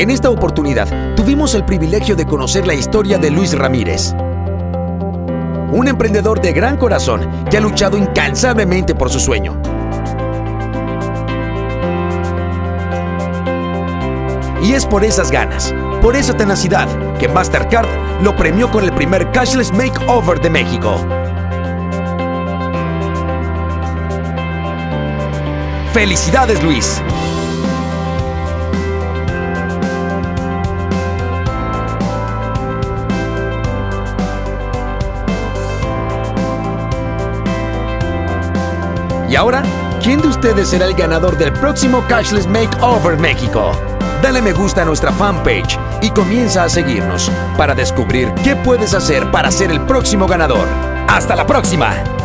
En esta oportunidad, tuvimos el privilegio de conocer la historia de Luis Ramírez. Un emprendedor de gran corazón que ha luchado incansablemente por su sueño. Y es por esas ganas, por esa tenacidad, que Mastercard lo premió con el primer Cashless Makeover de México. ¡Felicidades, Luis! Y ahora, ¿quién de ustedes será el ganador del próximo Cashless Makeover México? Dale me gusta a nuestra fanpage y comienza a seguirnos para descubrir qué puedes hacer para ser el próximo ganador. ¡Hasta la próxima!